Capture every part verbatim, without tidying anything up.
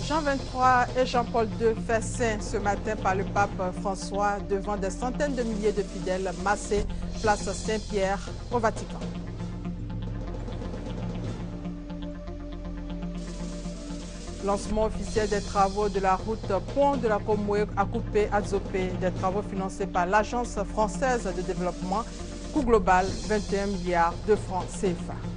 Jean vingt-trois et Jean-Paul deux faits saints ce matin par le pape François devant des centaines de milliers de fidèles massés place Saint-Pierre au Vatican. Lancement officiel des travaux de la route Pont de la Comoé à Coupé-Adzopé, des travaux financés par l'Agence française de développement, coût global vingt et un milliards de francs C F A.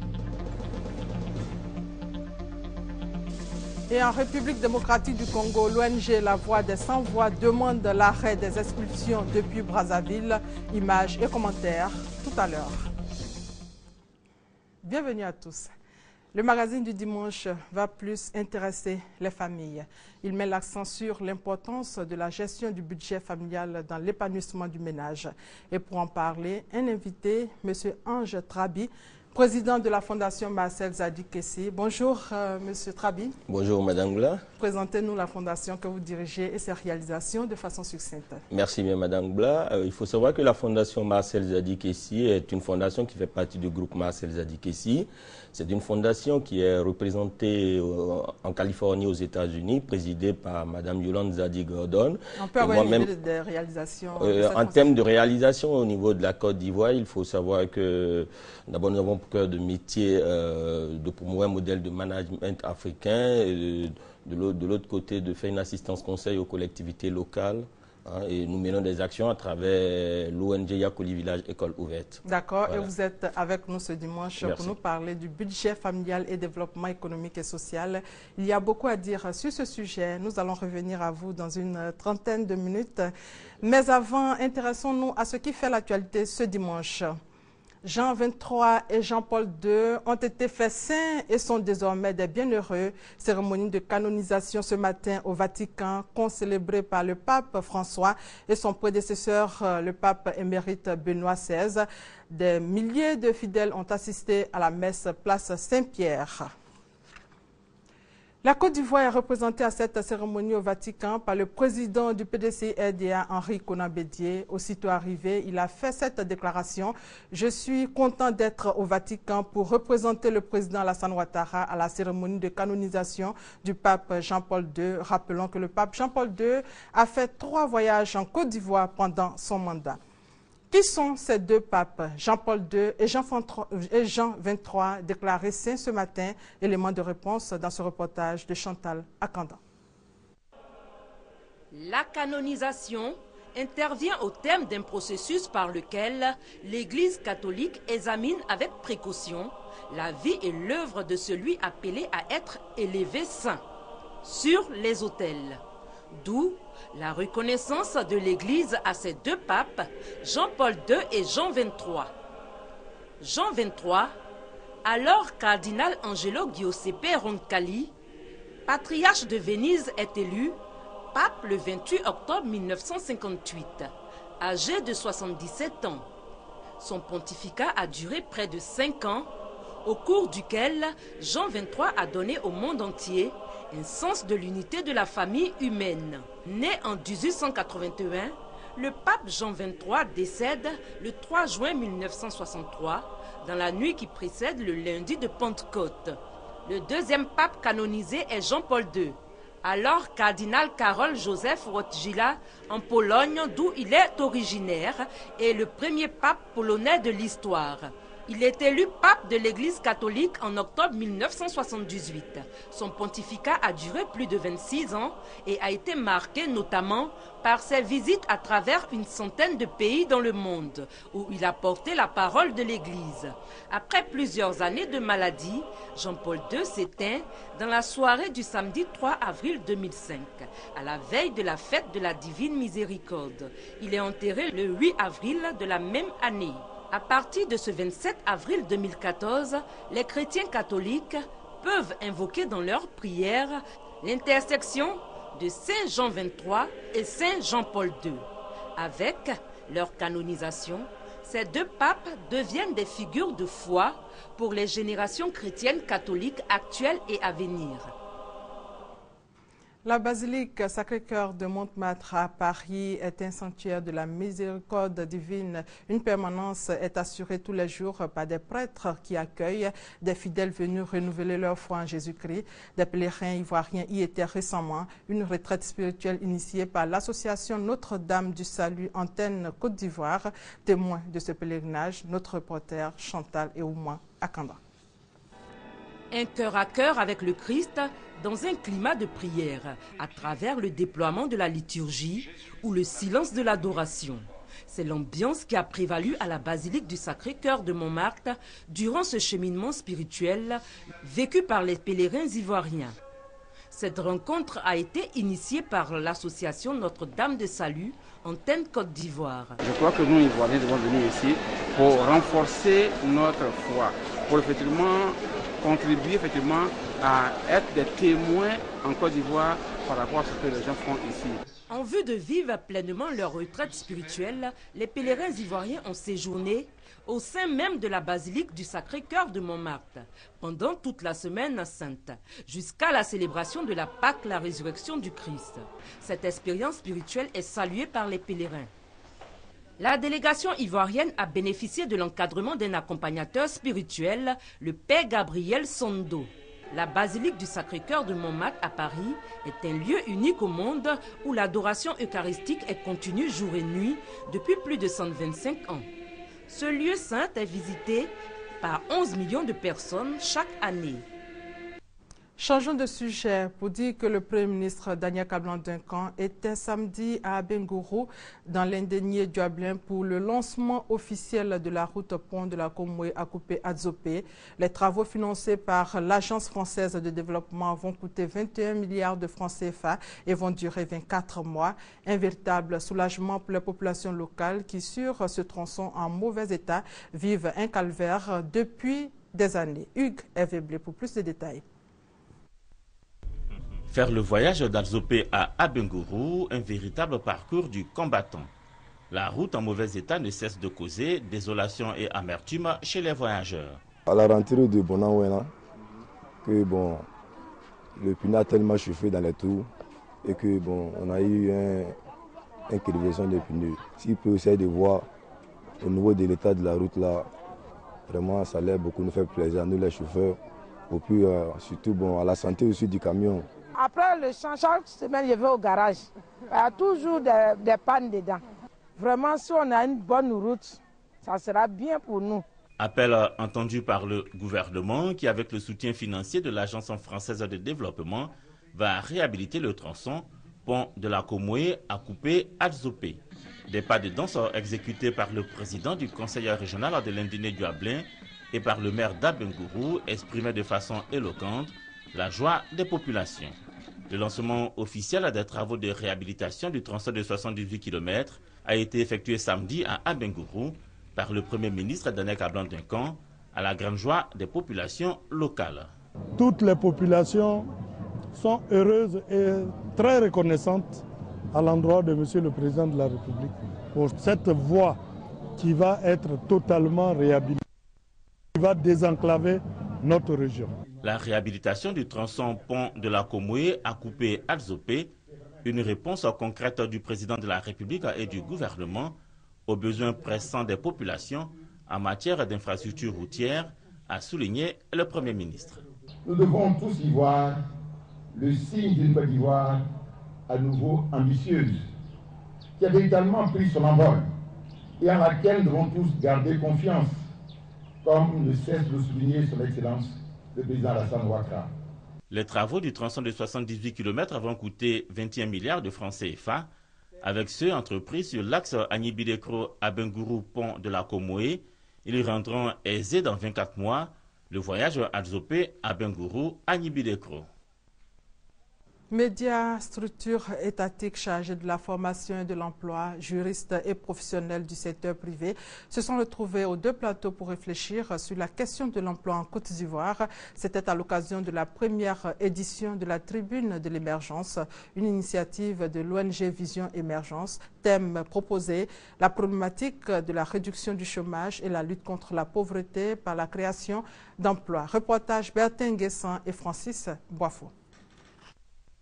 Et en République démocratique du Congo, l'O N G La Voix des Sans-Voix demande l'arrêt des expulsions depuis Brazzaville. Images et commentaires tout à l'heure. Bienvenue à tous. Le magazine du dimanche va plus intéresser les familles. Il met l'accent sur l'importance de la gestion du budget familial dans l'épanouissement du ménage. Et pour en parler, un invité, M. Ange Trabi, président de la Fondation Marcel Zadi-Kessi. Bonjour, euh, M. Trabi. Bonjour, Madame Gla. Présentez-nous la fondation que vous dirigez et ses réalisations de façon succincte. Merci bien, Madame Gla. Euh, il faut savoir que la Fondation Marcel Zadi-Kessi est une fondation qui fait partie du groupe Marcel Zadi-Kessi. C'est une fondation qui est représentée euh, en Californie, aux États-Unis, présidée par Madame Yolande Zadi-Gordon. On peut avoir une idée des réalisations euh, de En termes de réalisation au niveau de la Côte d'Ivoire, il faut savoir que d'abord nous avons pour cœur de métier euh, de promouvoir un modèle de management africain, et de, de l'autre côté de faire une assistance conseil aux collectivités locales. Hein, et nous menons des actions à travers l'O N G Yakoli Village École Ouverte. D'accord. Voilà. Et vous êtes avec nous ce dimanche Merci. pour nous parler du budget familial et développement économique et social. Il y a beaucoup à dire sur ce sujet. Nous allons revenir à vous dans une trentaine de minutes. Mais avant, intéressons-nous à ce qui fait l'actualité ce dimanche. Jean vingt-trois et Jean-Paul deux ont été faits saints et sont désormais des bienheureux. Cérémonie de canonisation ce matin au Vatican, concélébrée par le pape François et son prédécesseur, le pape émérite Benoît seize. Des milliers de fidèles ont assisté à la messe place Saint-Pierre. La Côte d'Ivoire est représentée à cette cérémonie au Vatican par le président du P D C R D A, Henri Konan Bédié. Aussitôt arrivé, il a fait cette déclaration. « Je suis content d'être au Vatican pour représenter le président Alassane Ouattara à la cérémonie de canonisation du pape Jean-Paul deux. » Rappelons que le pape Jean-Paul deux a fait trois voyages en Côte d'Ivoire pendant son mandat. Qui sont ces deux papes, Jean-Paul deux et Jean vingt-trois, déclarés saints ce matin? Élément de réponse dans ce reportage de Chantal Akanda. La canonisation intervient au terme d'un processus par lequel l'Église catholique examine avec précaution la vie et l'œuvre de celui appelé à être élevé saint sur les autels. D'où la reconnaissance de l'Église à ces deux papes, Jean-Paul deux et Jean vingt-trois. Jean vingt-trois, alors cardinal Angelo Giuseppe Roncalli, patriarche de Venise, est élu pape le vingt-huit octobre mille neuf cent cinquante-huit, âgé de soixante-dix-sept ans. Son pontificat a duré près de cinq ans, au cours duquel Jean vingt-trois a donné au monde entier un sens de l'unité de la famille humaine. Né en mille huit cent quatre-vingt-un, le pape Jean vingt-trois décède le trois juin mille neuf cent soixante-trois, dans la nuit qui précède le lundi de Pentecôte. Le deuxième pape canonisé est Jean-Paul deux, alors cardinal Karol Joseph Wojtyła en Pologne, d'où il est originaire, et le premier pape polonais de l'histoire. Il est élu pape de l'Église catholique en octobre mille neuf cent soixante-dix-huit. Son pontificat a duré plus de vingt-six ans et a été marqué notamment par ses visites à travers une centaine de pays dans le monde, où il a porté la parole de l'Église. Après plusieurs années de maladie, Jean-Paul deux s'éteint dans la soirée du samedi trois avril deux mille cinq, à la veille de la fête de la Divine Miséricorde. Il est enterré le huit avril de la même année. À partir de ce vingt-sept avril deux mille quatorze, les chrétiens catholiques peuvent invoquer dans leurs prières l'intersection de Saint Jean vingt-trois et Saint Jean-Paul deux. Avec leur canonisation, ces deux papes deviennent des figures de foi pour les générations chrétiennes catholiques actuelles et à venir. La basilique Sacré-Cœur de Montmartre à Paris est un sanctuaire de la miséricorde divine. Une permanence est assurée tous les jours par des prêtres qui accueillent des fidèles venus renouveler leur foi en Jésus-Christ. Des pèlerins ivoiriens y étaient récemment. Une retraite spirituelle initiée par l'association Notre-Dame du Salut Antenne Côte d'Ivoire. Témoin de ce pèlerinage, notre reporter Chantal Eouma Akanda. Un cœur à cœur avec le Christ dans un climat de prière, à travers le déploiement de la liturgie ou le silence de l'adoration. C'est l'ambiance qui a prévalu à la basilique du Sacré-Cœur de Montmartre durant ce cheminement spirituel vécu par les pèlerins ivoiriens. Cette rencontre a été initiée par l'association Notre-Dame de Salut, Antenne Côte d'Ivoire. Je crois que nous, Ivoiriens, devons venir ici pour renforcer notre foi, pour effectivement contribuer effectivement à être des témoins en Côte d'Ivoire par rapport à ce que les gens font ici. En vue de vivre pleinement leur retraite spirituelle, les pèlerins ivoiriens ont séjourné au sein même de la basilique du Sacré-Cœur de Montmartre pendant toute la semaine sainte, jusqu'à la célébration de la Pâque, la résurrection du Christ. Cette expérience spirituelle est saluée par les pèlerins. La délégation ivoirienne a bénéficié de l'encadrement d'un accompagnateur spirituel, le Père Gabriel Sondo. La basilique du Sacré-Cœur de Montmartre à Paris est un lieu unique au monde où l'adoration eucharistique est continue jour et nuit depuis plus de cent vingt-cinq ans. Ce lieu saint est visité par onze millions de personnes chaque année. Changeons de sujet pour dire que le Premier ministre Daniel Kablan-Duncan était samedi à Abengourou dans l'indénié Duablin pour le lancement officiel de la route pont de la Komwe à Coupé-Adzopé. Les travaux financés par l'Agence française de développement vont coûter vingt et un milliards de francs C F A et vont durer vingt-quatre mois. Un véritable soulagement pour les populations locales qui, sur ce tronçon en mauvais état, vivent un calvaire depuis des années. Hugues Eveblé pour plus de détails. Faire le voyage d'Adzopé à Abengourou, un véritable parcours du combattant. La route en mauvais état ne cesse de causer désolation et amertume chez les voyageurs. À la rentrée de Bonawena, que bon, le pneu a tellement chauffé dans les trous et que bon, on a eu un, une crevaison des pneus. S'il peut essayer de voir au niveau de l'état de la route là, vraiment ça l'air beaucoup nous fait plaisir, nous les chauffeurs, et puis euh, surtout bon, à la santé aussi du camion. Après le champ, chaque semaine, je vais au garage. Il y a toujours des, des pannes dedans. Vraiment, si on a une bonne route, ça sera bien pour nous. Appel entendu par le gouvernement qui, avec le soutien financier de l'Agence française de développement, va réhabiliter le tronçon pont de la Komwe à Coupé-Adzopé. Des pas de danse exécutés par le président du conseil régional de l'Indénié Duablin et par le maire d'Abengourou exprimaient de façon éloquente la joie des populations. Le lancement officiel des travaux de réhabilitation du tronçon de soixante-dix-huit kilomètres a été effectué samedi à Abengourou par le Premier ministre Daniel Kablan-Duncan à la grande joie des populations locales. Toutes les populations sont heureuses et très reconnaissantes à l'endroit de Monsieur le Président de la République pour cette voie qui va être totalement réhabilitée, qui va désenclaver notre région. La réhabilitation du tronçon pont de la Komwe à Coupé-Adzopé, une réponse concrète du président de la République et du gouvernement aux besoins pressants des populations en matière d'infrastructures routières, a souligné le Premier ministre. Nous devons tous y voir le signe d'une Côte d'Ivoire à nouveau ambitieuse, qui a véritablement pris son envol et en laquelle nous devons tous garder confiance, comme ne cesse de souligner son Excellence le président Alassane Ouattara. Les travaux du tronçon de soixante-dix-huit kilomètres vont coûter vingt et un milliards de francs C F A. Avec ceux entrepris sur l'axe Agnibidekro-Abengourou-Pont de la Komwe, ils rendront aisés dans vingt-quatre mois le voyage Adzopé-Abengourou-Agnibidekro. Médias, structures étatiques chargées de la formation et de l'emploi, juristes et professionnels du secteur privé se sont retrouvés aux deux plateaux pour réfléchir sur la question de l'emploi en Côte d'Ivoire. C'était à l'occasion de la première édition de la Tribune de l'émergence, une initiative de l'O N G Vision Émergence. Thème proposé, la problématique de la réduction du chômage et la lutte contre la pauvreté par la création d'emplois. Reportage Bertin Guessan et Francis Boifo.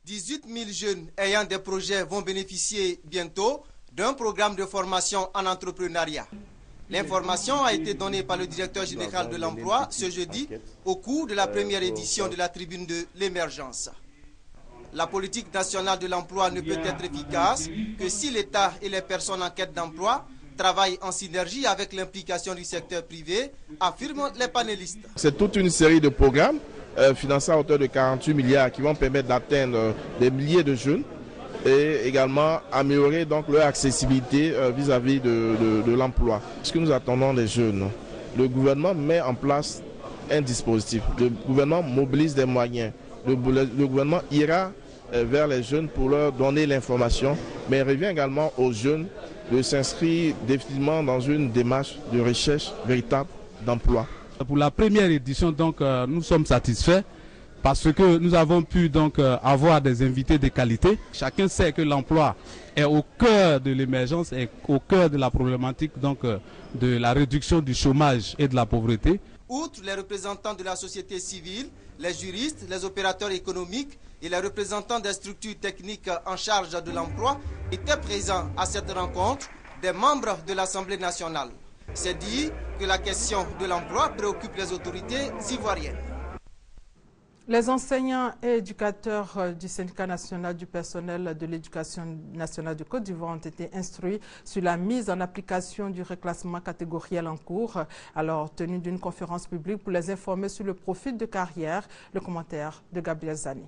dix-huit mille jeunes ayant des projets vont bénéficier bientôt d'un programme de formation en entrepreneuriat. L'information a été donnée par le directeur général de l'emploi ce jeudi au cours de la première édition de la tribune de l'émergence. La politique nationale de l'emploi ne peut être efficace que si l'État et les personnes en quête d'emploi travaillent en synergie avec l'implication du secteur privé, affirment les panélistes. C'est toute une série de programmes euh, financés à hauteur de quarante-huit milliards qui vont permettre d'atteindre euh, des milliers de jeunes et également améliorer donc leur accessibilité euh, vis-à-vis de, de, de l'emploi. Ce que nous attendons des jeunes, le gouvernement met en place un dispositif, le gouvernement mobilise des moyens, le, le, le gouvernement ira vers les jeunes pour leur donner l'information, mais il revient également aux jeunes de s'inscrire définitivement dans une démarche de recherche véritable d'emploi. Pour la première édition, donc, euh, nous sommes satisfaits parce que nous avons pu donc euh, avoir des invités de qualité. Chacun sait que l'emploi est au cœur de l'émergence et au cœur de la problématique donc, euh, de la réduction du chômage et de la pauvreté. Outre les représentants de la société civile, les juristes, les opérateurs économiques et les représentants des structures techniques en charge de l'emploi étaient présents à cette rencontre des membres de l'Assemblée nationale. C'est dire que la question de l'emploi préoccupe les autorités ivoiriennes. Les enseignants et éducateurs du syndicat national du personnel de l'éducation nationale du Côte d'Ivoire ont été instruits sur la mise en application du reclassement catégoriel en cours, alors tenue d'une conférence publique pour les informer sur le profil de carrière. Le commentaire de Gabriel Zani.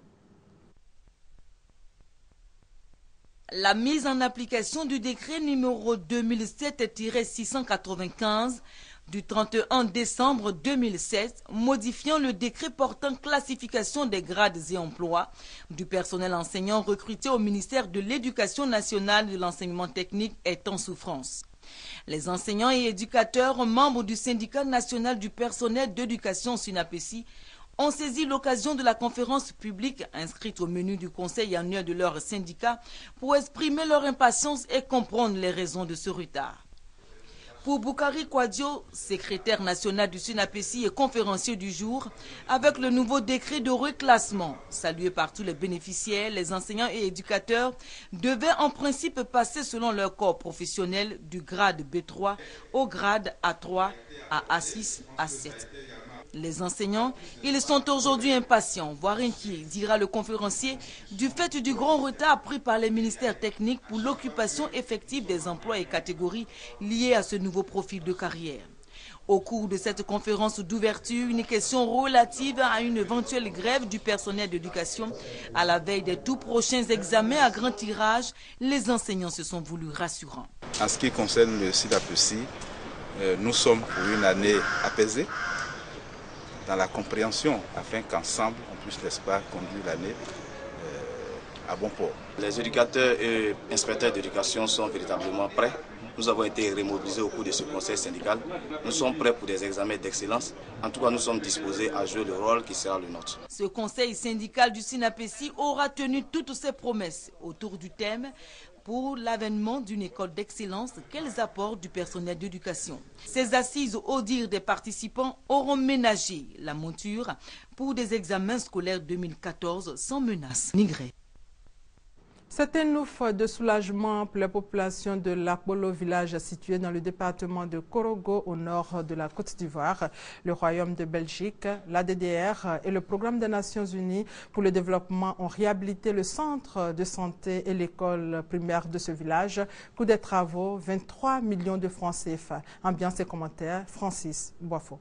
La mise en application du décret numéro deux mille sept tiret six cent quatre-vingt-quinze du trente et un décembre deux mille sept, modifiant le décret portant classification des grades et emplois du personnel enseignant recruté au ministère de l'Éducation nationale et de l'enseignement technique est en souffrance. Les enseignants et éducateurs membres du syndicat national du personnel d'éducation SUNAPESI ont saisi l'occasion de la conférence publique inscrite au menu du conseil annuel de leur syndicat pour exprimer leur impatience et comprendre les raisons de ce retard. Pour Boukari Kouadio, secrétaire national du SUNAPESI et conférencier du jour, avec le nouveau décret de reclassement, salué par tous les bénéficiaires, les enseignants et éducateurs devaient en principe passer selon leur corps professionnel du grade B trois au grade A trois à A six, A sept. Les enseignants, ils sont aujourd'hui impatients, voire inquiets, dira le conférencier, du fait du grand retard pris par les ministères techniques pour l'occupation effective des emplois et catégories liées à ce nouveau profil de carrière. Au cours de cette conférence d'ouverture, une question relative à une éventuelle grève du personnel d'éducation à la veille des tout prochains examens à grand tirage, les enseignants se sont voulus rassurants. En ce qui concerne le SUNAPESI, euh, nous sommes pour une année apaisée, dans la compréhension, afin qu'ensemble, on puisse, n'est-ce pas, conduire l'année euh, à bon port. Les éducateurs et inspecteurs d'éducation sont véritablement prêts. Nous avons été remobilisés au cours de ce conseil syndical. Nous sommes prêts pour des examens d'excellence. En tout cas, nous sommes disposés à jouer le rôle qui sera le nôtre. Ce conseil syndical du SUNAPESI aura tenu toutes ses promesses autour du thème pour l'avènement d'une école d'excellence, quels apports du personnel d'éducation. Ces assises, au dire des participants, auront ménagé la monture pour des examens scolaires deux mille quatorze sans menace ni grève. C'est un ouf de soulagement pour la population de l'Akbolo village situé dans le département de Korogo au nord de la Côte d'Ivoire. Le Royaume de Belgique, l'A D D R et le Programme des Nations Unies pour le développement ont réhabilité le centre de santé et l'école primaire de ce village. Coût des travaux, vingt-trois millions de francs C F A. Ambiance et commentaires, Francis Boifo.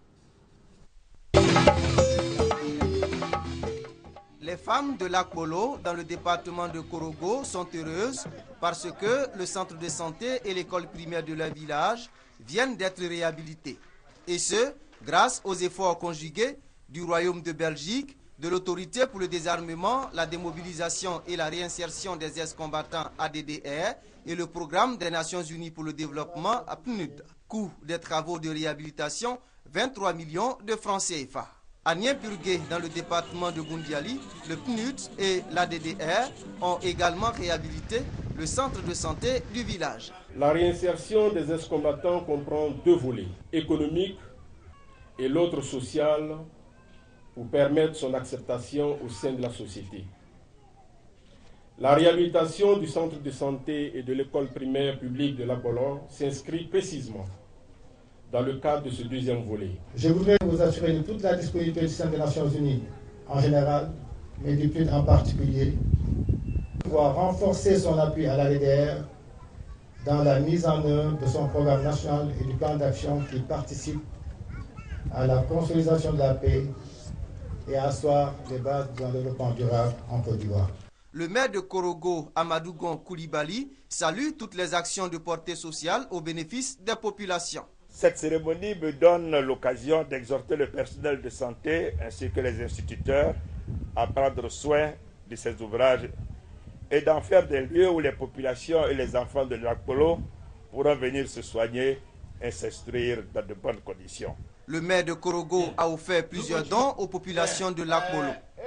Les femmes de l'Akbolo, dans le département de Korogo, sont heureuses parce que le centre de santé et l'école primaire de leur village viennent d'être réhabilités. Et ce, grâce aux efforts conjugués du Royaume de Belgique, de l'Autorité pour le désarmement, la démobilisation et la réinsertion des ex-combattants A D D R et le Programme des Nations Unies pour le développement P N U D. Coût des travaux de réhabilitation, vingt-trois millions de francs C F A. À Niempurgué, dans le département de Goundiali, le P N U D et l'A D D R ont également réhabilité le centre de santé du village. La réinsertion des ex-combattants comprend deux volets, économique et l'autre social, pour permettre son acceptation au sein de la société. La réhabilitation du centre de santé et de l'école primaire publique de l'Apollon s'inscrit précisément dans le cadre de ce deuxième volet. Je voudrais vous assurer de toute la disponibilité du système des Nations Unies en général, mais du P U D en particulier, pour renforcer son appui à l'A D D R dans la mise en œuvre de son programme national et du plan d'action qui participe à la consolidation de la paix et à asseoir les bases d'un développement durable en Côte d'Ivoire. Le maire de Korogo, Amadou Gon Koulibaly, salue toutes les actions de portée sociale au bénéfice des populations. Cette cérémonie me donne l'occasion d'exhorter le personnel de santé ainsi que les instituteurs à prendre soin de ces ouvrages et d'en faire des lieux où les populations et les enfants de l'Akpolo pourront venir se soigner et s'instruire dans de bonnes conditions. Le maire de Korogo a offert plusieurs dons aux populations de l'Akpolo.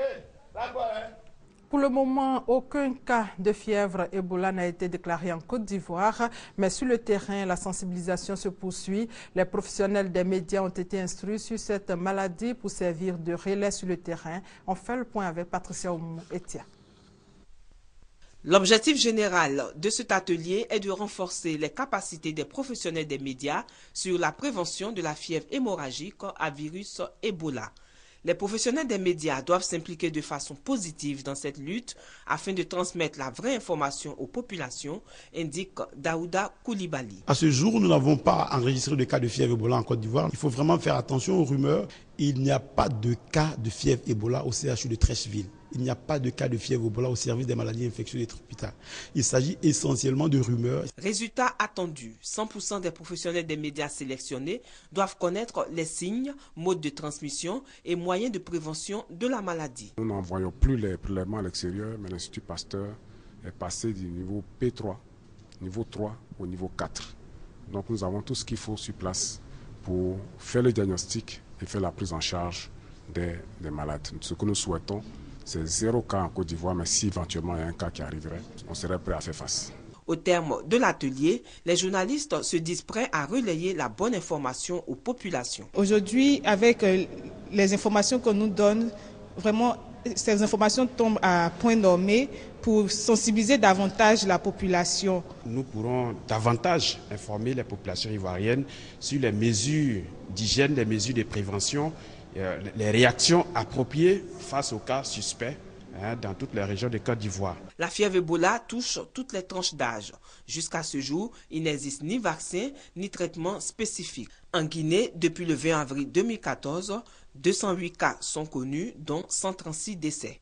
Pour le moment, aucun cas de fièvre Ebola n'a été déclaré en Côte d'Ivoire, mais sur le terrain, la sensibilisation se poursuit. Les professionnels des médias ont été instruits sur cette maladie pour servir de relais sur le terrain. On fait le point avec Patricia Oumou-Etia. L'objectif général de cet atelier est de renforcer les capacités des professionnels des médias sur la prévention de la fièvre hémorragique à virus Ebola. Les professionnels des médias doivent s'impliquer de façon positive dans cette lutte afin de transmettre la vraie information aux populations, indique Daouda Koulibaly. À ce jour, nous n'avons pas enregistré de cas de fièvre Ebola en Côte d'Ivoire. Il faut vraiment faire attention aux rumeurs. Il n'y a pas de cas de fièvre Ebola au C H U de Treichville. Il n'y a pas de cas de fièvre Ebola au service des maladies infectieuses et tropicales. Il s'agit essentiellement de rumeurs. Résultat attendu, cent pour cent des professionnels des médias sélectionnés doivent connaître les signes, modes de transmission et moyens de prévention de la maladie. Nous n'envoyons plus les prélèvements à l'extérieur, mais l'Institut Pasteur est passé du niveau P trois, niveau trois au niveau quatre. Donc nous avons tout ce qu'il faut sur place pour faire le diagnostic et faire la prise en charge des, des malades. Ce que nous souhaitons, c'est zéro cas en Côte d'Ivoire, mais si éventuellement il y a un cas qui arriverait, on serait prêt à faire face. Au terme de l'atelier, les journalistes se disent prêts à relayer la bonne information aux populations. Aujourd'hui, avec les informations qu'on nous donne, vraiment, ces informations tombent à point nommé pour sensibiliser davantage la population. Nous pourrons davantage informer les populations ivoiriennes sur les mesures d'hygiène, les mesures de prévention, les réactions appropriées face aux cas suspects hein, dans toutes les régions de Côte d'Ivoire. La fièvre Ebola touche toutes les tranches d'âge. Jusqu'à ce jour, il n'existe ni vaccin ni traitement spécifique. En Guinée, depuis le vingt avril deux mille quatorze, deux cent huit cas sont connus, dont cent trente-six décès.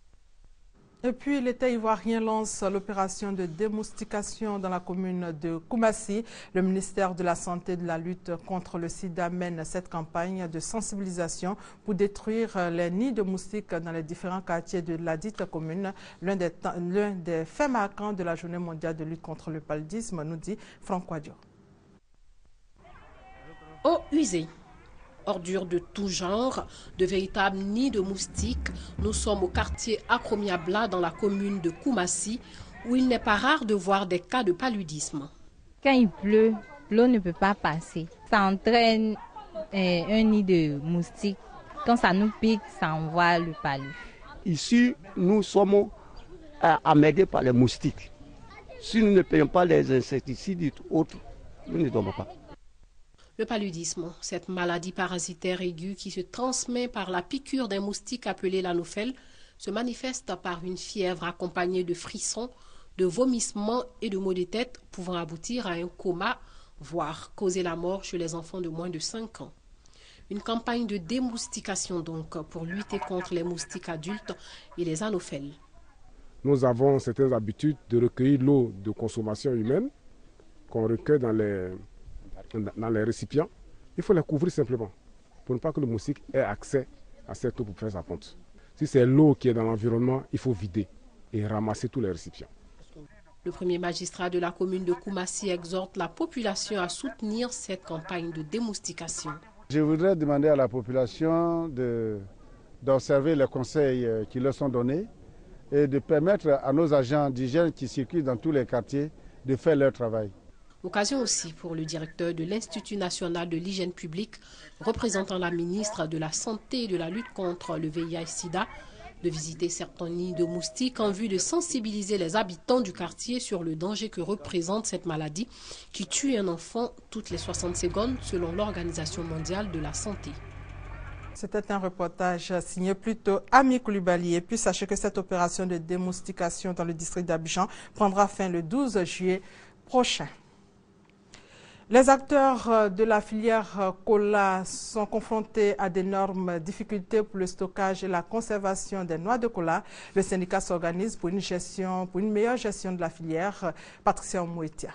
Et puis, l'État ivoirien lance l'opération de démoustication dans la commune de Koumassi. Le ministère de la Santé et de la lutte contre le sida mène cette campagne de sensibilisation pour détruire les nids de moustiques dans les différents quartiers de la dite commune. L'un des, l'un des faits marquants de la journée mondiale de lutte contre le paludisme, nous dit Franck Quadio. Eau usée, ordures de tout genre, de véritables nids de moustiques. Nous sommes au quartier Akromiabla dans la commune de Koumassi où il n'est pas rare de voir des cas de paludisme. Quand il pleut, l'eau ne peut pas passer. Ça entraîne eh, un nid de moustiques. Quand ça nous pique, ça envoie le palud. Ici, nous sommes emmerdés par les moustiques. Si nous ne payons pas les insecticides et autres, nous ne dormons pas. Le paludisme, cette maladie parasitaire aiguë qui se transmet par la piqûre d'un moustique appelé l'anophèle, se manifeste par une fièvre accompagnée de frissons, de vomissements et de maux de tête pouvant aboutir à un coma, voire causer la mort chez les enfants de moins de cinq ans. Une campagne de démoustication donc pour lutter contre les moustiques adultes et les anophèles. Nous avons certaines habitudes de recueillir l'eau de consommation humaine qu'on recueille dans les dans les récipients. Il faut les couvrir simplement pour ne pas que le moustique ait accès à cette eau pour faire sa ponte. Si c'est l'eau qui est dans l'environnement, il faut vider et ramasser tous les récipients. Le premier magistrat de la commune de Koumassi exhorte la population à soutenir cette campagne de démoustication. Je voudrais demander à la population de, d'observer les conseils qui leur sont donnés et de permettre à nos agents d'hygiène qui circulent dans tous les quartiers de faire leur travail. Occasion aussi pour le directeur de l'Institut national de l'hygiène publique, représentant la ministre de la Santé et de la lutte contre le V I H sida, de visiter certains nids de moustiques en vue de sensibiliser les habitants du quartier sur le danger que représente cette maladie qui tue un enfant toutes les soixante secondes selon l'Organisation mondiale de la santé. C'était un reportage signé plutôt Ami Koulibaly. Et puis sachez que cette opération de démoustication dans le district d'Abidjan prendra fin le douze juillet prochain. Les acteurs de la filière cola sont confrontés à d'énormes difficultés pour le stockage et la conservation des noix de cola. Le syndicat s'organise pour une gestion, pour une meilleure gestion de la filière. Patricia Omouetia.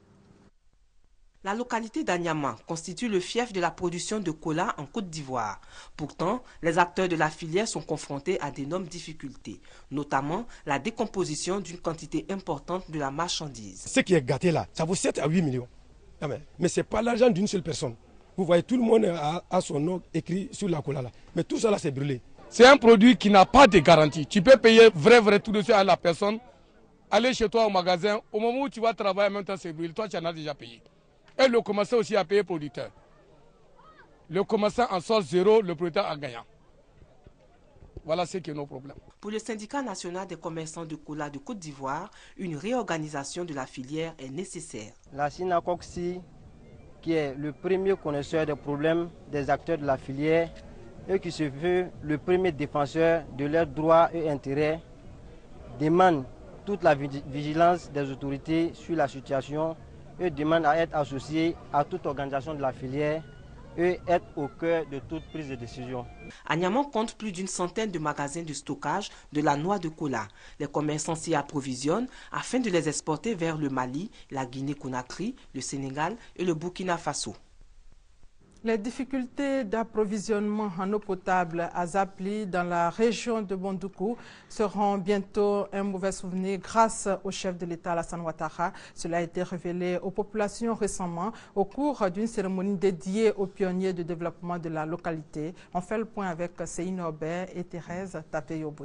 La localité d'Anyama constitue le fief de la production de cola en Côte d'Ivoire. Pourtant, les acteurs de la filière sont confrontés à d'énormes difficultés, notamment la décomposition d'une quantité importante de la marchandise. Ce qui est gâté là, ça vaut sept à huit millions. Mais ce n'est pas l'argent d'une seule personne. Vous voyez, tout le monde a, a son nom écrit sur la cola là. Mais tout ça là, c'est brûlé. C'est un produit qui n'a pas de garantie. Tu peux payer vrai, vrai tout de suite à la personne, aller chez toi au magasin, au moment où tu vas travailler en même temps, c'est brûlé. Toi, tu en as déjà payé. Et le commerçant aussi a payé le producteur. Le commerçant en sort zéro, le producteur a gagné. Voilà ce qui est nos problèmes. Pour le syndicat national des commerçants de cola de Côte d'Ivoire, une réorganisation de la filière est nécessaire. La SYNACOXI, qui est le premier connaisseur des problèmes des acteurs de la filière et qui se veut le premier défenseur de leurs droits et intérêts, demande toute la vigilance des autorités sur la situation et demande à être associé à toute organisation de la filière et être au cœur de toute prise de décision. Anyama compte plus d'une centaine de magasins de stockage de la noix de cola. Les commerçants s'y approvisionnent afin de les exporter vers le Mali, la Guinée-Conakry, le Sénégal et le Burkina Faso. Les difficultés d'approvisionnement en eau potable à Zapli dans la région de Bondoukou seront bientôt un mauvais souvenir grâce au chef de l'État Alassane Ouattara. Cela a été révélé aux populations récemment au cours d'une cérémonie dédiée aux pionniers de développement de la localité. On fait le point avec Céline Aubert et Thérèse Tapé-Yoboué.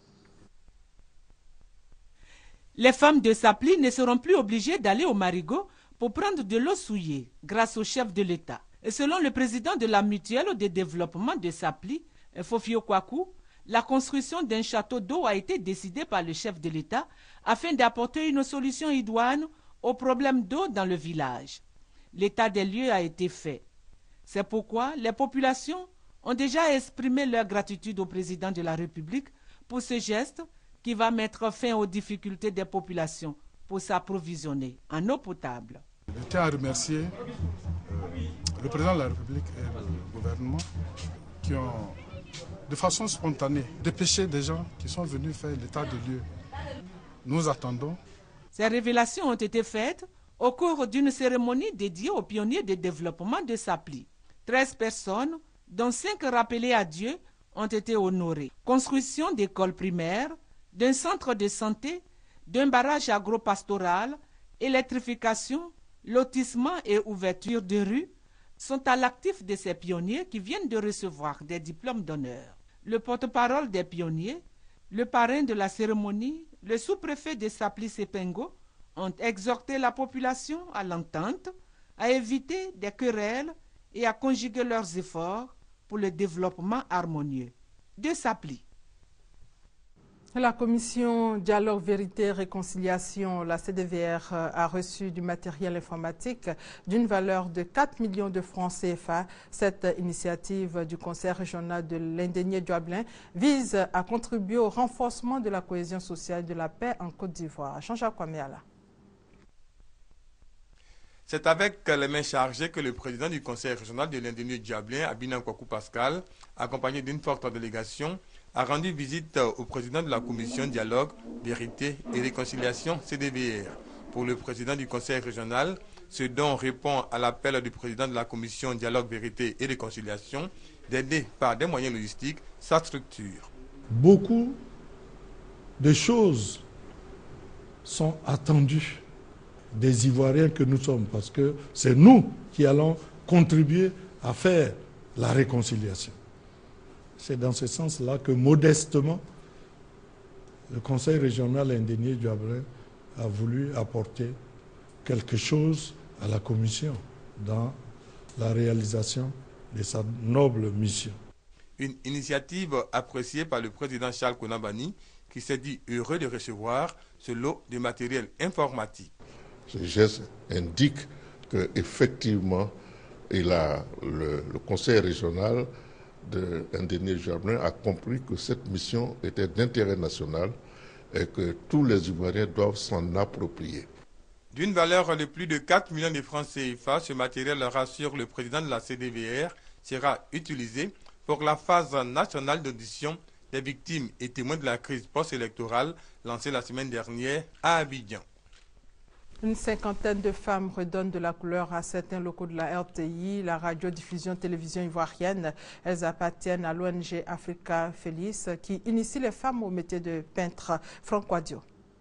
Les femmes de Zapli ne seront plus obligées d'aller au marigot pour prendre de l'eau souillée grâce au chef de l'État. Et selon le président de la mutuelle de développement de Zapli, Fofio Kwaku, la construction d'un château d'eau a été décidée par le chef de l'État afin d'apporter une solution idoine aux problèmes d'eau dans le village. L'état des lieux a été fait. C'est pourquoi les populations ont déjà exprimé leur gratitude au président de la République pour ce geste qui va mettre fin aux difficultés des populations pour s'approvisionner en eau potable. Je tiens à remercier le président de la République et le gouvernement qui ont, de façon spontanée, dépêché des gens qui sont venus faire l'état des lieux. Nous attendons. Ces révélations ont été faites au cours d'une cérémonie dédiée aux pionniers de développement de Zapli. treize personnes, dont cinq rappelées à Dieu, ont été honorées. Construction d'écoles primaires, d'un centre de santé, d'un barrage agropastoral, électrification, lotissement et ouverture de rues, sont à l'actif de ces pionniers qui viennent de recevoir des diplômes d'honneur. Le porte-parole des pionniers, le parrain de la cérémonie, le sous-préfet de Sapli-Sepengo ont exhorté la population à l'entente, à éviter des querelles et à conjuguer leurs efforts pour le développement harmonieux de Sapli. La commission Dialogue, Vérité et Réconciliation, la C D V R, a reçu du matériel informatique d'une valeur de quatre millions de francs C F A. Cette initiative du Conseil régional de l'Indénié-Djuablin vise à contribuer au renforcement de la cohésion sociale et de la paix en Côte d'Ivoire. Jean-Jacques Kwameala. C'est avec les mains chargées que le président du Conseil régional de l'Indénié-Djuablin, Abinan Kwaku Pascal, accompagné d'une forte délégation, a rendu visite au président de la commission Dialogue, Vérité et Réconciliation C D V R. Pour le président du conseil régional, ce don répond à l'appel du président de la commission Dialogue, Vérité et Réconciliation d'aider par des moyens logistiques sa structure. Beaucoup de choses sont attendues des Ivoiriens que nous sommes, parce que c'est nous qui allons contribuer à faire la réconciliation. C'est dans ce sens-là que, modestement, le Conseil régional Indénié-Djuablin a voulu apporter quelque chose à la Commission dans la réalisation de sa noble mission. Une initiative appréciée par le président Charles Konabani qui s'est dit heureux de recevoir ce lot de matériel informatique. Ce geste indique qu'effectivement, il a, le, le conseil régional de l'Indénié Jablin a compris que cette mission était d'intérêt national et que tous les Ivoiriens doivent s'en approprier. D'une valeur de plus de quatre millions de francs C F A, ce matériel, rassure le président de la C D V R, sera utilisé pour la phase nationale d'audition des victimes et témoins de la crise post-électorale lancée la semaine dernière à Abidjan. Une cinquantaine de femmes redonnent de la couleur à certains locaux de la R T I, la radiodiffusion-télévision ivoirienne. Elles appartiennent à l'O N G Africa Feliz qui initie les femmes au métier de peintre. Franck Wadio.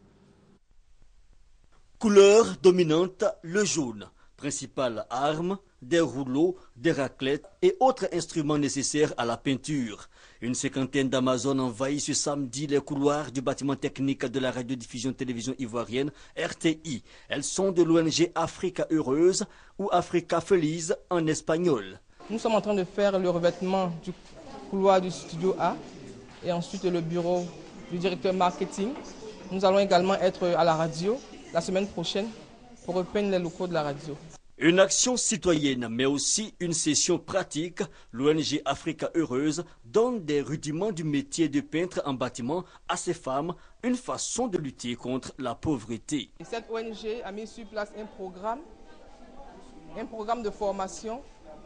Couleur dominante, le jaune. Principale arme, des rouleaux, des raclettes et autres instruments nécessaires à la peinture. Une cinquantaine d'Amazones envahit ce samedi les couloirs du bâtiment technique de la radiodiffusion-télévision ivoirienne R T I. Elles sont de l'O N G Africa Heureuse ou Africa Feliz en espagnol. Nous sommes en train de faire le revêtement du couloir du studio A et ensuite le bureau du directeur marketing. Nous allons également être à la radio la semaine prochaine pour repeindre les locaux de la radio. Une action citoyenne, mais aussi une session pratique. L'O N G Africa Heureuse donne des rudiments du métier de peintre en bâtiment à ces femmes, une façon de lutter contre la pauvreté. Et cette O N G a mis sur place un programme, un programme de formation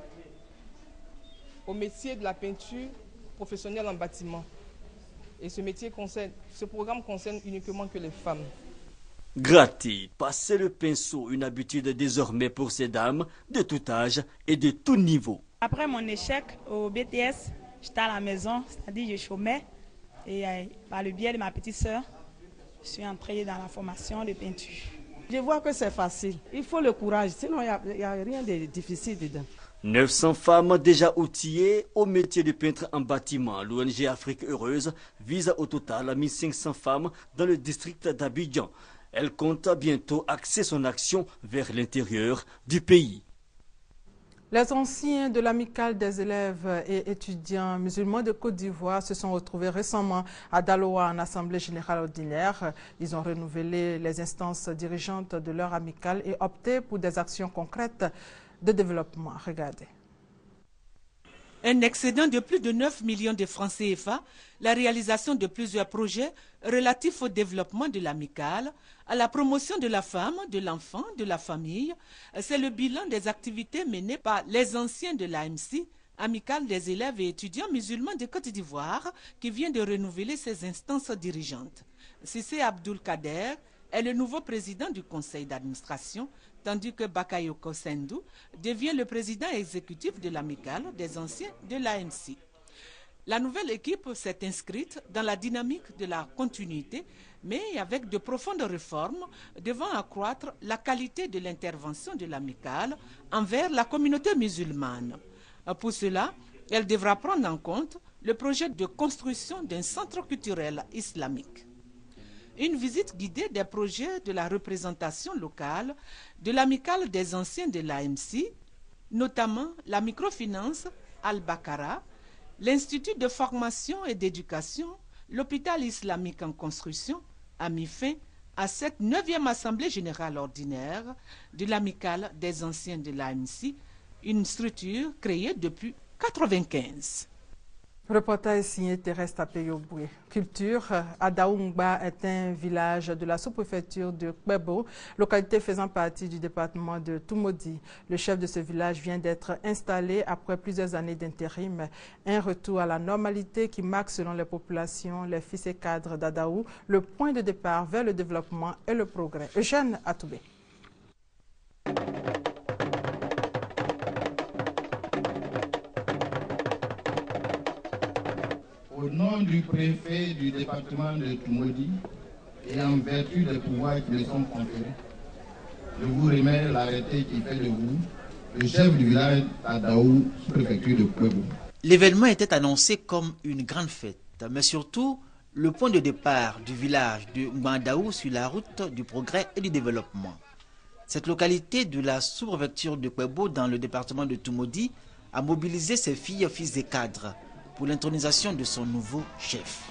au métier de la peinture professionnelle en bâtiment. Et ce métier concerne, ce programme concerne uniquement que les femmes. Gratter, passer le pinceau, une habitude désormais pour ces dames de tout âge et de tout niveau. Après mon échec au B T S, j'étais à la maison, c'est-à-dire je chômais. Et euh, par le biais de ma petite sœur, je suis entrée dans la formation de peinture. Je vois que c'est facile. Il faut le courage, sinon il n'y a, a rien de difficile dedans. neuf cents femmes déjà outillées au métier de peintre en bâtiment. L'O N G Afrique Heureuse vise au total mille cinq cents femmes dans le district d'Abidjan. Elle compte bientôt axer son action vers l'intérieur du pays. Les anciens de l'amicale des élèves et étudiants musulmans de Côte d'Ivoire se sont retrouvés récemment à Daloa en assemblée générale ordinaire. Ils ont renouvelé les instances dirigeantes de leur amicale et opté pour des actions concrètes de développement. Regardez. Un excédent de plus de neuf millions de francs C F A, la réalisation de plusieurs projets relatifs au développement de l'amicale, à la promotion de la femme, de l'enfant, de la famille. C'est le bilan des activités menées par les anciens de l'A M C, amicale des élèves et étudiants musulmans de Côte d'Ivoire, qui vient de renouveler ses instances dirigeantes. Sissé Abdoul Kader est le nouveau président du conseil d'administration, tandis que Bakayoko Sendou devient le président exécutif de l'amicale des anciens de l'A M C. La nouvelle équipe s'est inscrite dans la dynamique de la continuité, mais avec de profondes réformes devant accroître la qualité de l'intervention de l'amicale envers la communauté musulmane. Pour cela, elle devra prendre en compte le projet de construction d'un centre culturel islamique. Une visite guidée des projets de la représentation locale de l'amicale des anciens de l'A M C, notamment la microfinance Al-Bakara, l'Institut de formation et d'éducation, l'hôpital islamique en construction, a mis fin à cette neuvième assemblée générale ordinaire de l'amicale des anciens de l'A M C, une structure créée depuis mille neuf cent quatre-vingt-quinze. Reportage signé Thérèse Tapeyoboué. Culture, Adaoungba est un village de la sous-préfecture de Kpebo, localité faisant partie du département de Toumodi. Le chef de ce village vient d'être installé après plusieurs années d'intérim. Un retour à la normalité qui marque, selon les populations, les fils et cadres d'Adaou, le point de départ vers le développement et le progrès. Eugène Atoubé. Au nom du préfet du département de Toumodi et en vertu des pouvoirs qui me sont conférés, je vous remets l'arrêté qui fait de vous le chef du village d'Adaou, sous-préfecture de Kpebo. L'événement était annoncé comme une grande fête, mais surtout le point de départ du village de Mbadaou sur la route du progrès et du développement. Cette localité de la sous-préfecture de Kpebo dans le département de Toumodi a mobilisé ses filles, fils et cadres pour l'intronisation de son nouveau chef.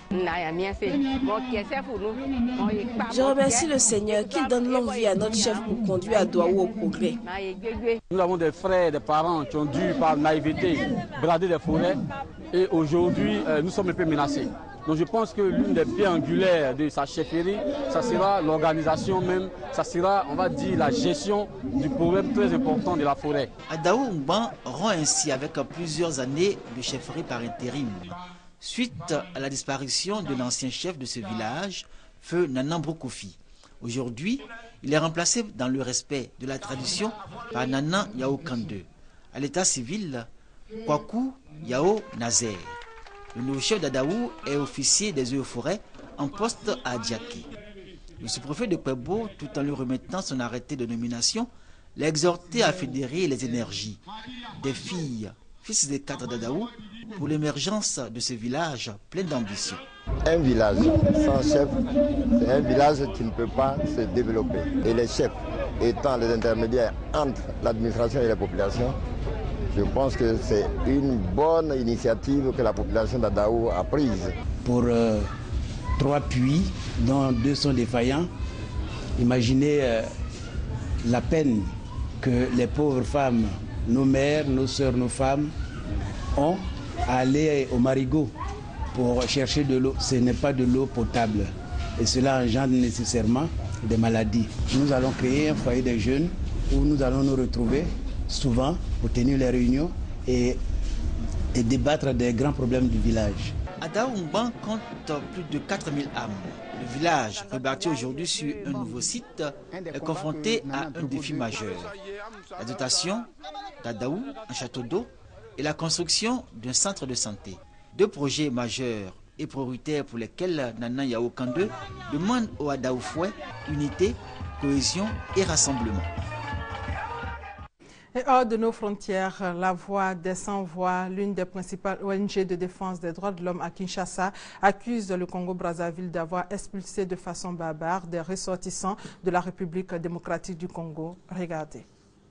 Je remercie le Seigneur qu'il donne longue vie à notre chef pour conduire Adaou au progrès. Nous avons des frères, des parents qui ont dû par naïveté brader des forêts et aujourd'hui euh, nous sommes un peu menacés. Donc je pense que l'une des pierres angulaires de sa chefferie, ça sera l'organisation même, ça sera, on va dire, la gestion du problème très important de la forêt. Adaou Ngban rend ainsi avec plusieurs années de chefferie par intérim. Suite à la disparition de l'ancien chef de ce village, Feu Nana Brokofi. Aujourd'hui, il est remplacé dans le respect de la tradition par Nana Yao Kande. À l'état civil, Kwaku Yao Nazer. Le nouveau chef d'Adaou est officier des eaux et forêts en poste à Diaké. Le sous-préfet de Kwebo, tout en lui remettant son arrêté de nomination, l'a exhorté à fédérer les énergies des filles, fils des cadres d'Adaou, pour l'émergence de ce village plein d'ambition. Un village sans chef, c'est un village qui ne peut pas se développer. Et les chefs étant les intermédiaires entre l'administration et la population, je pense que c'est une bonne initiative que la population d'Adaou a prise. Pour euh, trois puits, dont deux sont défaillants, imaginez euh, la peine que les pauvres femmes, nos mères, nos sœurs, nos femmes, ont à aller au marigot pour chercher de l'eau. Ce n'est pas de l'eau potable et cela engendre nécessairement des maladies. Nous allons créer un foyer des jeunes où nous allons nous retrouver souvent pour tenir les réunions et, et débattre des grands problèmes du village. Adaou Ngban compte plus de quatre mille âmes. Le village, rebâti aujourd'hui sur un nouveau site, est confronté à un défi majeur. La dotation d'Adaou, un château d'eau, et la construction d'un centre de santé. Deux projets majeurs et prioritaires pour lesquels Nana Yao Kande demande au Adaou Fouet unité, cohésion et rassemblement. Et hors de nos frontières, la Voix des sans-voix, l'une des principales O N G de défense des droits de l'homme à Kinshasa, accuse le Congo-Brazzaville d'avoir expulsé de façon barbare des ressortissants de la République démocratique du Congo. Regardez.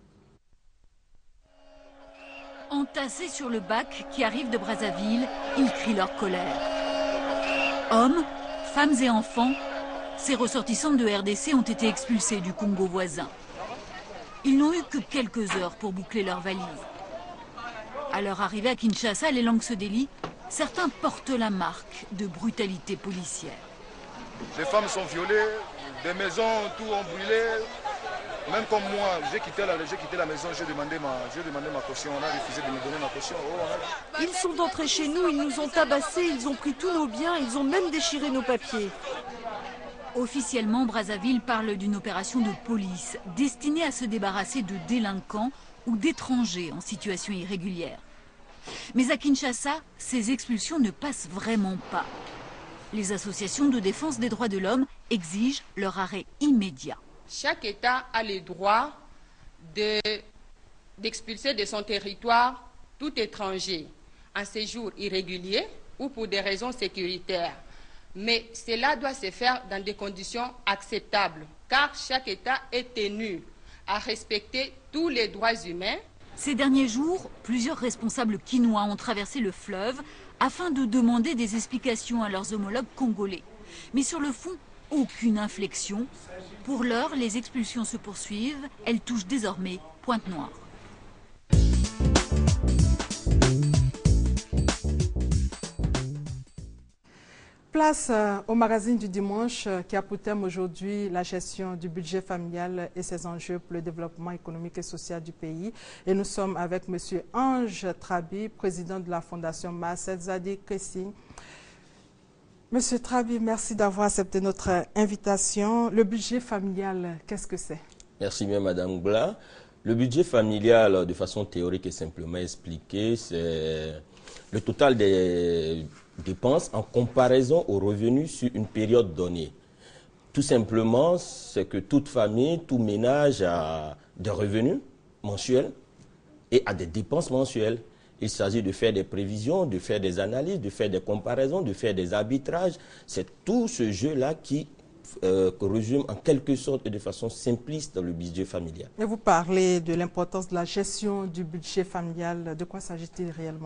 Entassés sur le bac qui arrive de Brazzaville, ils crient leur colère. Hommes, femmes et enfants, ces ressortissants de R D C ont été expulsés du Congo voisin. Ils n'ont eu que quelques heures pour boucler leurs valises. À leur arrivée à Kinshasa, les langues se délient. Certains portent la marque de brutalité policière. Les femmes sont violées, des maisons, tout ont brûlé. Même comme moi, j'ai quitté la, j'ai quitté la maison, j'ai demandé, ma, j'ai demandé ma caution. On a refusé de me donner ma caution. Oh, ils sont entrés chez nous, ils nous ont tabassés, ils ont pris tous nos biens, ils ont même déchiré nos papiers. Officiellement, Brazzaville parle d'une opération de police destinée à se débarrasser de délinquants ou d'étrangers en situation irrégulière. Mais à Kinshasa, ces expulsions ne passent vraiment pas. Les associations de défense des droits de l'homme exigent leur arrêt immédiat. Chaque État a le droit de, d'expulser de son territoire tout étranger en séjour irrégulier ou pour des raisons sécuritaires. Mais cela doit se faire dans des conditions acceptables, car chaque État est tenu à respecter tous les droits humains. Ces derniers jours, plusieurs responsables kinois ont traversé le fleuve afin de demander des explications à leurs homologues congolais. Mais sur le fond, aucune inflexion. Pour l'heure, les expulsions se poursuivent. Elles touchent désormais Pointe-Noire. Place au magazine du dimanche qui a pour thème aujourd'hui la gestion du budget familial et ses enjeux pour le développement économique et social du pays. Et nous sommes avec M. Ange Trabi, président de la Fondation Maaset Zadi Kessi. Monsieur Trabi, merci d'avoir accepté notre invitation. Le budget familial, qu'est-ce que c'est? Merci bien, Madame Gla. Le budget familial, de façon théorique et simplement expliqué, c'est le total des dépenses en comparaison aux revenus sur une période donnée. Tout simplement, c'est que toute famille, tout ménage a des revenus mensuels et a des dépenses mensuelles. Il s'agit de faire des prévisions, de faire des analyses, de faire des comparaisons, de faire des arbitrages. C'est tout ce jeu-là qui euh, résume en quelque sorte et de façon simpliste le budget familial. Et vous parlez de l'importance de la gestion du budget familial. De quoi s'agit-il réellement?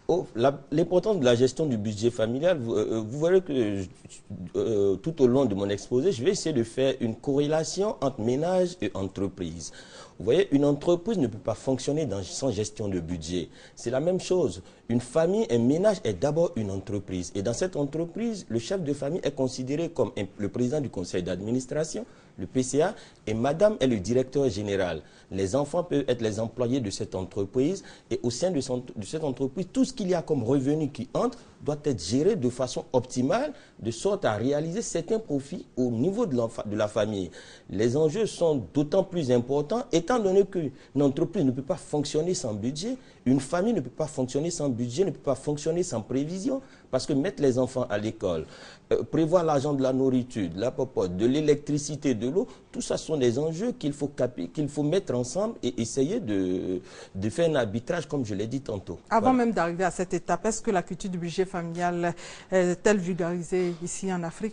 Oh, l'importance de la gestion du budget familial, vous, euh, vous verrez que euh, tout au long de mon exposé, je vais essayer de faire une corrélation entre ménage et entreprise. Vous voyez, une entreprise ne peut pas fonctionner dans, sans gestion de budget. C'est la même chose. Une famille, un ménage est d'abord une entreprise. Et dans cette entreprise, le chef de famille est considéré comme un, le président du conseil d'administration, le P C A, et madame est le directeur général. Les enfants peuvent être les employés de cette entreprise et au sein de, son, de cette entreprise, tout ce qu'il y a comme revenu qui entre doit être géré de façon optimale, de sorte à réaliser certains profits au niveau de, de la famille. Les enjeux sont d'autant plus importants, étant donné qu'une entreprise ne peut pas fonctionner sans budget, une famille ne peut pas fonctionner sans budget, ne peut pas fonctionner sans prévision, parce que mettre les enfants à l'école, euh, prévoir l'argent de la nourriture, de la popote, de l'électricité, de l'eau, tout ça sont des enjeux qu'il faut, qu'il faut mettre ensemble et essayer de, de faire un arbitrage, comme je l'ai dit tantôt. Avant voilà. même d'arriver à cette étape, est-ce que la culture du budget familial est-elle vulgarisée ici en Afrique?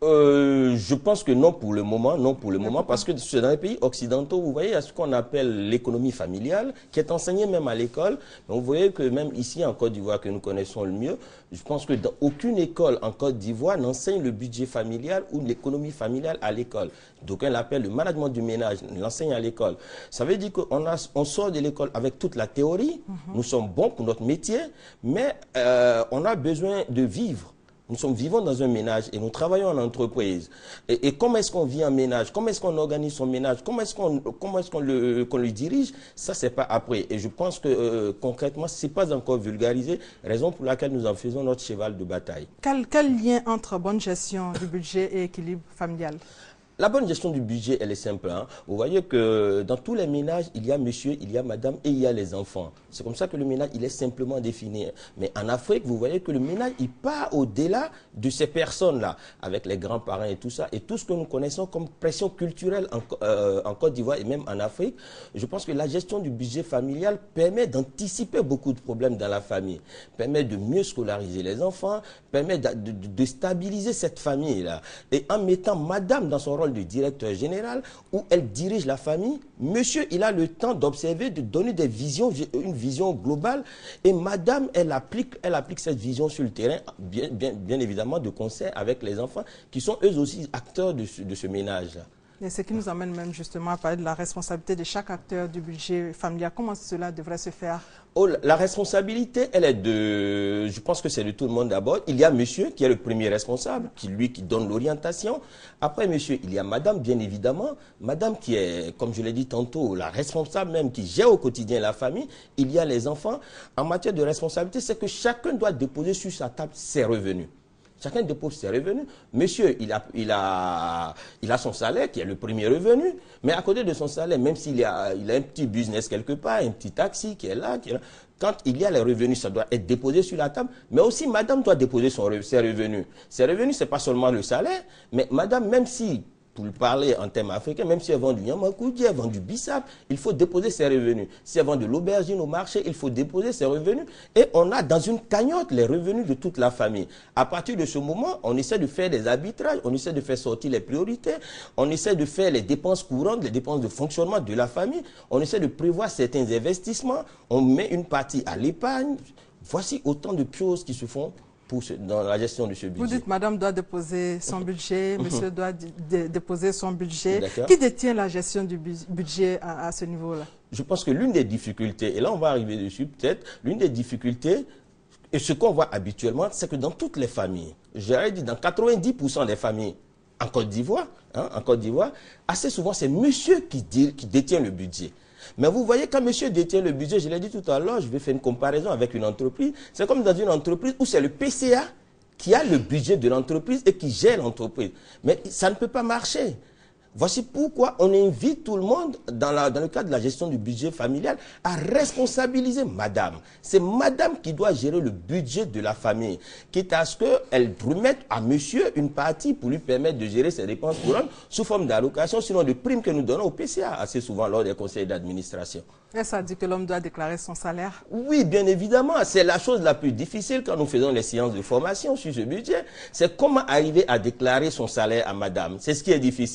Euh, je pense que non pour le moment, non pour le Mais moment, pourquoi? Parce que dans les pays occidentaux, vous voyez, il y a ce qu'on appelle l'économie familiale, qui est enseignée même à l'école. Vous voyez que même ici en Côte d'Ivoire, que nous connaissons le mieux, je pense que dans aucune école en Côte d'Ivoire n'enseigne le budget familial ou l'économie familiale à l'école. D'aucuns l'appellent le management du ménage, l'enseigne à l'école. Ça veut dire qu'on on sort de l'école avec toute la théorie, mm-hmm. Nous sommes bons pour notre métier, mais euh, on a besoin de vivre. Nous sommes vivants dans un ménage et nous travaillons en entreprise. Et, et comment est-ce qu'on vit en ménage? Comment est-ce qu'on organise son ménage? Comment est-ce qu'on comment est-ce qu'on le, qu'on le dirige? Ça, c'est pas après. Et je pense que euh, concrètement, ce n'est pas encore vulgarisé, raison pour laquelle nous en faisons notre cheval de bataille. Quel, quel lien entre bonne gestion du budget et équilibre familial? La bonne gestion du budget, elle est simple. Hein. Vous voyez que dans tous les ménages, il y a monsieur, il y a madame et il y a les enfants. C'est comme ça que le ménage, il est simplement défini. Mais en Afrique, vous voyez que le ménage, il part au-delà de ces personnes-là, avec les grands-parents et tout ça, et tout ce que nous connaissons comme pression culturelle en, euh, en Côte d'Ivoire et même en Afrique. Je pense que la gestion du budget familial permet d'anticiper beaucoup de problèmes dans la famille, permet de mieux scolariser les enfants, permet de, de, de stabiliser cette famille-là. Et en mettant madame dans son rôle de directeur général, où elle dirige la famille, monsieur, il a le temps d'observer, de donner des visions, une vision globale, et madame, elle applique, elle applique cette vision sur le terrain, bien, bien, bien évidemment de concert avec les enfants, qui sont eux aussi acteurs de ce, de ce ménage-là. Et ce qui nous amène même justement à parler de la responsabilité de chaque acteur du budget familial. Comment cela devrait se faire? Oh, la responsabilité, elle est de, je pense que c'est de tout le monde d'abord. Il y a monsieur qui est le premier responsable, qui lui qui donne l'orientation. Après monsieur, il y a madame, bien évidemment. Madame qui est, comme je l'ai dit tantôt, la responsable même qui gère au quotidien la famille. Il y a les enfants. En matière de responsabilité, c'est que chacun doit déposer sur sa table ses revenus. Chacun dépose ses revenus. Monsieur, il a, il, a, il a son salaire qui est le premier revenu. Mais à côté de son salaire, même s'il a, il a un petit business quelque part, un petit taxi qui est là, qui est là, quand il y a les revenus, ça doit être déposé sur la table. Mais aussi, madame doit déposer son, ses revenus. Ses revenus, ce n'est pas seulement le salaire, mais madame, même si, pour parler en termes africains, même si elle vend du yamakoudi, elle vend du bissap, il faut déposer ses revenus. Si elle vend de l'aubergine au marché, il faut déposer ses revenus. Et on a dans une cagnotte les revenus de toute la famille. À partir de ce moment, on essaie de faire des arbitrages, on essaie de faire sortir les priorités, on essaie de faire les dépenses courantes, les dépenses de fonctionnement de la famille, on essaie de prévoir certains investissements, on met une partie à l'épargne. Voici autant de choses qui se font dans la gestion de ce budget. Vous dites madame doit déposer son budget, monsieur doit dé déposer son budget. Qui détient la gestion du budget à, à ce niveau-là? Je pense que l'une des difficultés, et là on va arriver dessus peut-être, l'une des difficultés, et ce qu'on voit habituellement, c'est que dans toutes les familles, j'aurais dit dans quatre-vingt-dix pour cent des familles en Côte d'Ivoire, hein, en Côte d'Ivoire, assez souvent c'est monsieur qui, dit, qui détient le budget. Mais vous voyez, quand monsieur détient le budget, je l'ai dit tout à l'heure, je vais faire une comparaison avec une entreprise. C'est comme dans une entreprise où c'est le P C A qui a le budget de l'entreprise et qui gère l'entreprise. Mais ça ne peut pas marcher. Voici pourquoi on invite tout le monde, dans, la, dans le cadre de la gestion du budget familial, à responsabiliser madame. C'est madame qui doit gérer le budget de la famille, quitte à ce qu'elle remette à monsieur une partie pour lui permettre de gérer ses dépenses courantes sous forme d'allocation, sinon de primes que nous donnons au P C A, assez souvent lors des conseils d'administration. Et ça dit que l'homme doit déclarer son salaire? Oui, bien évidemment. C'est la chose la plus difficile quand nous faisons les séances de formation sur ce budget. C'est comment arriver à déclarer son salaire à madame. C'est ce qui est difficile. Mais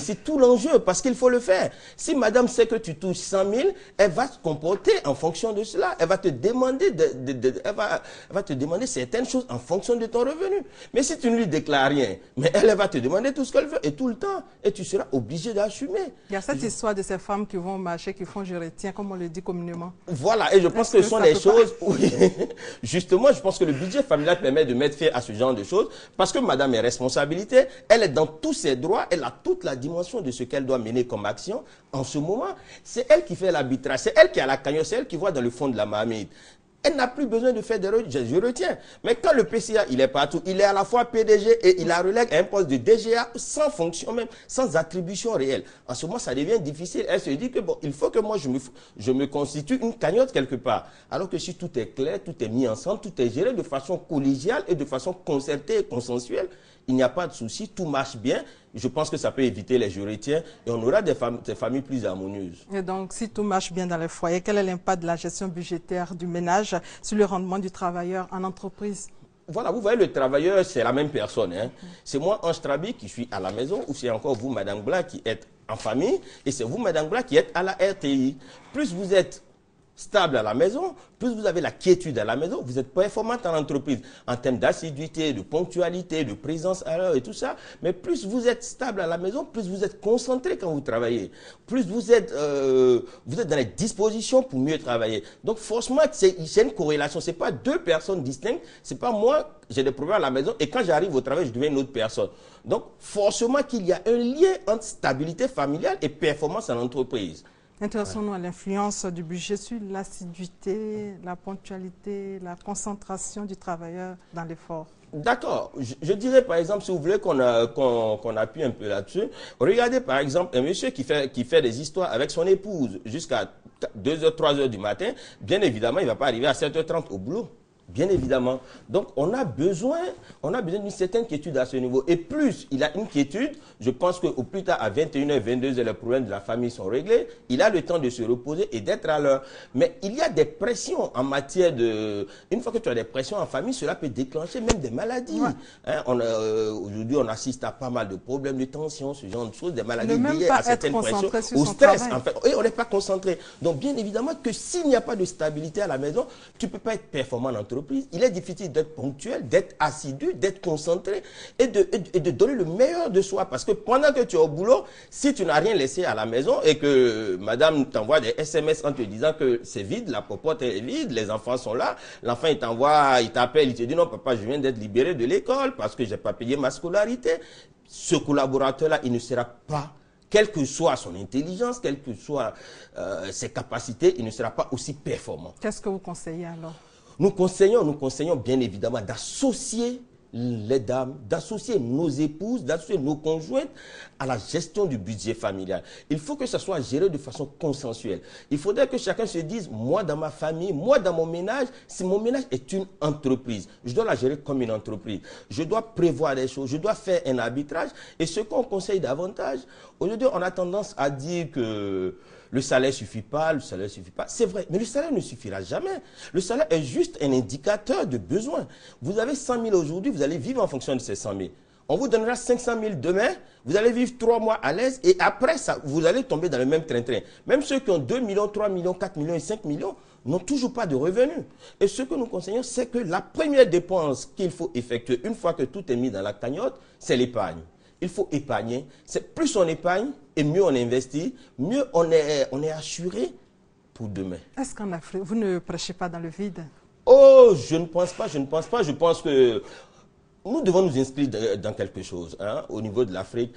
c'est tout l'enjeu, parce qu'il faut le faire. Si madame sait que tu touches cent mille, elle va se comporter en fonction de cela. Elle va te demander, de, de, de, elle va, elle va te demander certaines choses en fonction de ton revenu. Mais si tu ne lui déclares rien, mais elle, elle va te demander tout ce qu'elle veut, et tout le temps, et tu seras obligé d'assumer. Il y a cette je... histoire de ces femmes qui vont au marché, qui font je retiens, comme on le dit communément. Voilà, et je pense que, que ce sont des choses où, justement, je pense que le budget familial permet de mettre fin à ce genre de choses, parce que madame est responsabilité, elle est dans tous ses droits, elle a toute la dimension de ce qu'elle doit mener comme action. En ce moment, c'est elle qui fait l'arbitrage, c'est elle qui a la cagnotte, c'est elle qui voit dans le fond de la marmite. Elle n'a plus besoin de faire des je, je retiens. Mais quand le P C A, il est partout, il est à la fois P D G et il la relègue à un poste de D G A sans fonction même, sans attribution réelle. En ce moment, ça devient difficile. Elle se dit que bon, il faut que moi, je me, je me constitue une cagnotte quelque part. Alors que si tout est clair, tout est mis ensemble, tout est géré de façon collégiale et de façon concertée et consensuelle, il n'y a pas de souci, tout marche bien. Je pense que ça peut éviter les je retiens et on aura des, fam des familles plus harmonieuses. Et donc, si tout marche bien dans les foyers, quel est l'impact de la gestion budgétaire du ménage sur le rendement du travailleur en entreprise? Voilà, vous voyez, le travailleur, c'est la même personne. Hein. Mm-hmm. C'est moi, Ange Trabi, qui suis à la maison, ou c'est encore vous, Madame Bla, qui êtes en famille, et c'est vous, Madame Bla, qui êtes à la R T I. Plus vous êtes stable à la maison, plus vous avez la quiétude à la maison, vous êtes performante en entreprise, en termes d'assiduité, de ponctualité, de présence à l'heure et tout ça, mais plus vous êtes stable à la maison, plus vous êtes concentré quand vous travaillez, plus vous êtes, euh, vous êtes dans les dispositions pour mieux travailler. Donc forcément, c'est une corrélation, c'est pas deux personnes distinctes, c'est pas moi, j'ai des problèmes à la maison et quand j'arrive au travail, je deviens une autre personne. Donc forcément qu'il y a un lien entre stabilité familiale et performance en entreprise. Intéressons-nous à l'influence du budget sur l'assiduité, la ponctualité, la concentration du travailleur dans l'effort. D'accord. Je, je dirais par exemple, si vous voulez qu'on qu'on qu'on appuie un peu là-dessus, regardez par exemple un monsieur qui fait, qui fait des histoires avec son épouse jusqu'à deux heures, trois heures du matin. Bien évidemment, il ne va pas arriver à sept heures trente au boulot. Bien évidemment. Donc, on a besoin, on a besoin d'une certaine quiétude à ce niveau. Et plus il a une quiétude, je pense qu'au plus tard, à vingt et une heures, vingt-deux heures, les problèmes de la famille sont réglés. Il a le temps de se reposer et d'être à l'heure. Mais il y a des pressions en matière de... Une fois que tu as des pressions en famille, cela peut déclencher même des maladies. Ouais. Hein, euh, Aujourd'hui, on assiste à pas mal de problèmes de tension, ce genre de choses, des maladies liées à certaines pressions, au stress. En fait. Et on n'est pas concentré. Donc, bien évidemment que s'il n'y a pas de stabilité à la maison, tu ne peux pas être performant en entreprise. Il est difficile d'être ponctuel, d'être assidu, d'être concentré et de, et de donner le meilleur de soi. Parce que pendant que tu es au boulot, si tu n'as rien laissé à la maison et que madame t'envoie des S M S en te disant que c'est vide, la popote est vide, les enfants sont là, l'enfant il t'envoie, il t'appelle, il te dit non papa, je viens d'être libéré de l'école parce que j'ai pas payé ma scolarité. Ce collaborateur-là, il ne sera pas, quelle que soit son intelligence, quelles que soient euh, ses capacités, il ne sera pas aussi performant. Qu'est-ce que vous conseillez alors ? Nous conseillons, nous conseillons bien évidemment d'associer les dames, d'associer nos épouses, d'associer nos conjointes à la gestion du budget familial. Il faut que ça soit géré de façon consensuelle. Il faudrait que chacun se dise, moi dans ma famille, moi dans mon ménage, si mon ménage est une entreprise, je dois la gérer comme une entreprise. Je dois prévoir des choses, je dois faire un arbitrage. Et ce qu'on conseille davantage, aujourd'hui on a tendance à dire que le salaire ne suffit pas, le salaire ne suffit pas. C'est vrai, mais le salaire ne suffira jamais. Le salaire est juste un indicateur de besoin. Vous avez cent mille aujourd'hui, vous allez vivre en fonction de ces cent mille. On vous donnera cinq cent mille demain, vous allez vivre trois mois à l'aise et après ça, vous allez tomber dans le même train-train. Même ceux qui ont deux millions, trois millions, quatre millions et cinq millions n'ont toujours pas de revenus. Et ce que nous conseillons, c'est que la première dépense qu'il faut effectuer une fois que tout est mis dans la cagnotte, c'est l'épargne. Il faut épargner. C'est plus on épargne et mieux on investit, mieux on est, on est assuré pour demain. Est-ce qu'en Afrique, vous ne prêchez pas dans le vide? Oh, je ne pense pas, je ne pense pas. Je pense que nous devons nous inscrire dans quelque chose, hein, au niveau de l'Afrique.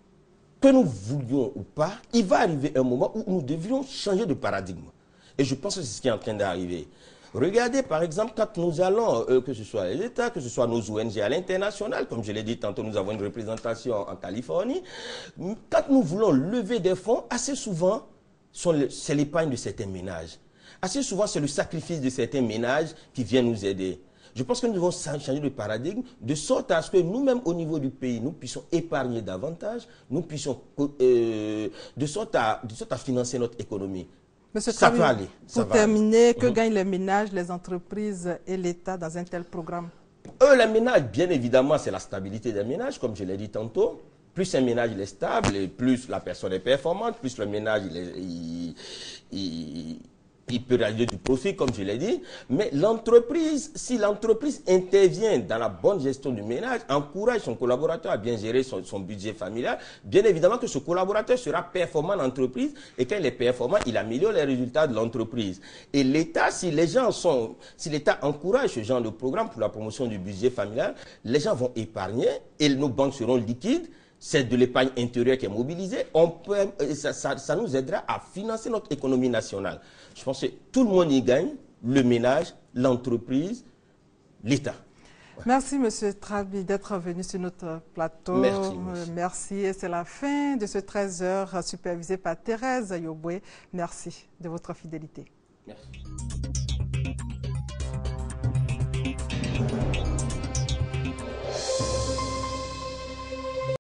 Que nous voulions ou pas, il va arriver un moment où nous devions changer de paradigme. Et je pense que c'est ce qui est en train d'arriver. Regardez, par exemple, quand nous allons, euh, que ce soit les États, que ce soit nos O N G à l'international, comme je l'ai dit tantôt, nous avons une représentation en Californie. Quand nous voulons lever des fonds, assez souvent, c'est l'épargne de certains ménages. Assez souvent, c'est le sacrifice de certains ménages qui vient nous aider. Je pense que nous devons changer de paradigme, de sorte à ce que nous-mêmes, au niveau du pays, nous puissions épargner davantage, nous puissions, euh, de, sorte à, de sorte à financer notre économie. Monsieur ça Trabi, peut aller. Ça pour va terminer, aller. que Mm-hmm. gagnent les ménages, les entreprises et l'État dans un tel programme? Eux, les ménages, bien évidemment, c'est la stabilité des ménages, comme je l'ai dit tantôt. plus un ménage il est stable, et plus la personne est performante, plus le ménage il, est, il, il, il peut réaliser du profit, comme je l'ai dit. Mais l'entreprise, si l'entreprise intervient dans la bonne gestion du ménage, encourage son collaborateur à bien gérer son, son budget familial, bien évidemment que ce collaborateur sera performant dans l'entreprise, et quand il est performant, il améliore les résultats de l'entreprise. Et l'État, si les gens sont, si l'État encourage ce genre de programme pour la promotion du budget familial, les gens vont épargner et nos banques seront liquides. C'est de l'épargne intérieure qui est mobilisée. On peut, ça, ça, ça nous aidera à financer notre économie nationale. Je pense que tout le monde y gagne, le ménage, l'entreprise, l'État. Ouais. Merci, M. Trabi, d'être venu sur notre plateau. Merci. Merci. Merci. Et c'est la fin de ce treize heures supervisé par Thérèse Yoboué. Merci de votre fidélité. Merci.